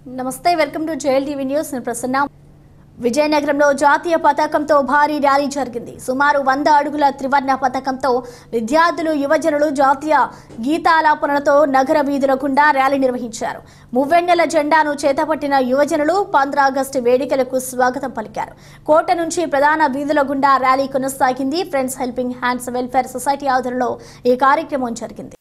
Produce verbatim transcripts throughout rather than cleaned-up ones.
నమస్తే welcome to JL TV news నేను ప్రసన్న విజయనగరంలో జాతీయ పతాకంతో భారీ ర్యాలీ జరిగింది. సుమారు వంద అడుగుల త్రివర్ణ పతాకంతో విద్యార్థులు యువజనులు జాతీయ గీతాలాపనలతో నగర వీధుల గుండా ర్యాలీ నిర్వహించారు. మువ్వెన్నెల జెండాను చేతపట్టిన యువజనులు పంద్రా ఆగస్టు వేడుకలకు స్వాగతం పలికారు. కోట నుంచి ప్రధాన వీధుల గుండా ర్యాలీ కొనసాగింది. Friends helping hands welfare society ఆధ్వర్యంలో ఈ కార్యక్రమం జరిగింది.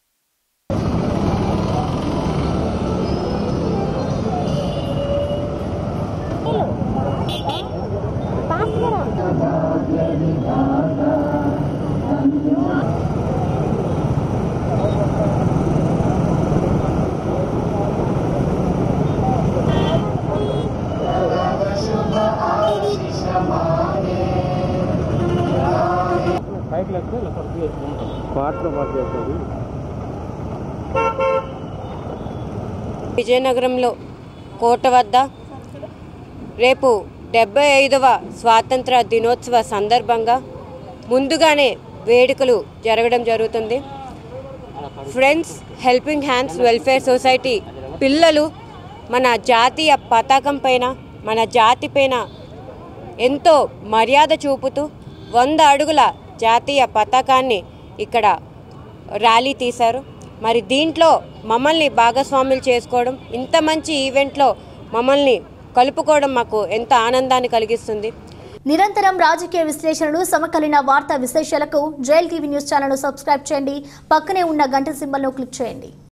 విజయనగరంలో కోట వద్ద రేపు డెబ్బై ఐదవ స్వాతంత్ర దినోత్సవ సందర్భంగా ముందుగానే వేడుకలు జరగడం జరుగుతుంది. Friends helping hands welfare society పిల్లలు మన జాతీయ పతాకం పైన మన జాతి పైన ఎంతో మర్యాద చూపుతూ వంద అడుగుల జాతీయ పతాకాన్ని ఇక్కడ ర్యాలీ తీశారు. మరి దీంట్లో మమ్మల్ని భాగస్వాములు చేసుకోవడం, ఇంత మంచి ఈవెంట్లో మమ్మల్ని కలుపుకోవడం మాకు ఎంత ఆనందాన్ని కలిగిస్తుంది. నిరంతరం రాజకీయ విశ్లేషణలు, సమకాలీన వార్తా విశేషాలకు JL TV news channel subscribe చేయండి. పక్కనే ఉన్న గంట సింబల్ను క్లిక్ చేయండి.